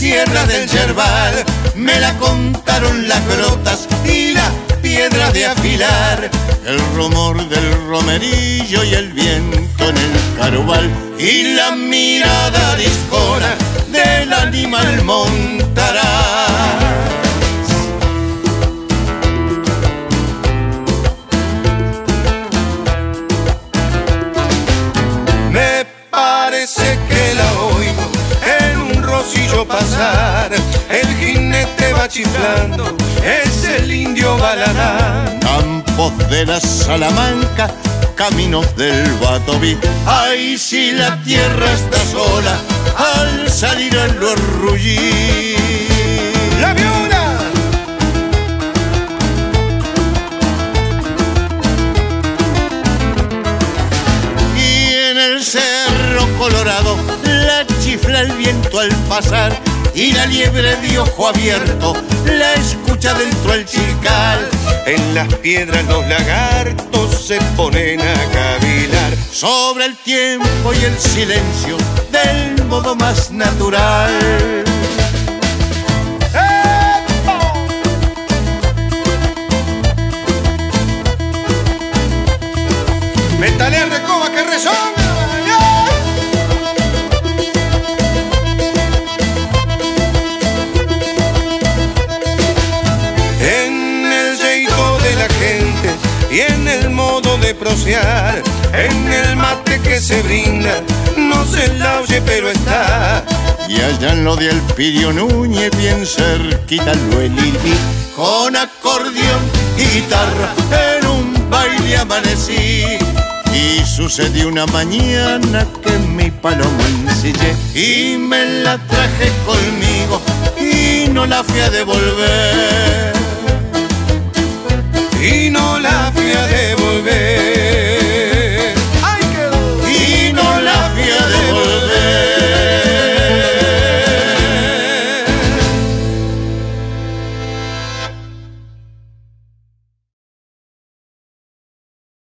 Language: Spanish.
tierra del yerbal, me la contaron las grotas y las piedras de afilar, el rumor del romerillo y el viento en el carubal, y la mirada discona del animal montaraz. Me parece que la oigo en un rocillo pasar, el jinete va chiflando, es el indio Baladán. Campos de la Salamanca, caminos del Batoví, ay, si la tierra está sola al salir el rullí. ¡La viuda! Y en el Cerro Colorado la chifla el viento al pasar, y la liebre de ojo abierto la escucha dentro del chilcal. En las piedras los lagartos se ponen a cavilar sobre el tiempo y el silencio del modo más natural. ¡Métale recoba que resonga! Y en el modo de prosear, en el mate que se brinda, no se la oye pero está. Y allá en lo de Elpidio Núñez, bien cerquita lo Elili, con acordeón y guitarra en un baile amanecí. Y sucedió una mañana que mi palomo ensillé y me la traje conmigo y no la fui a devolver. Y no la fui a devolver.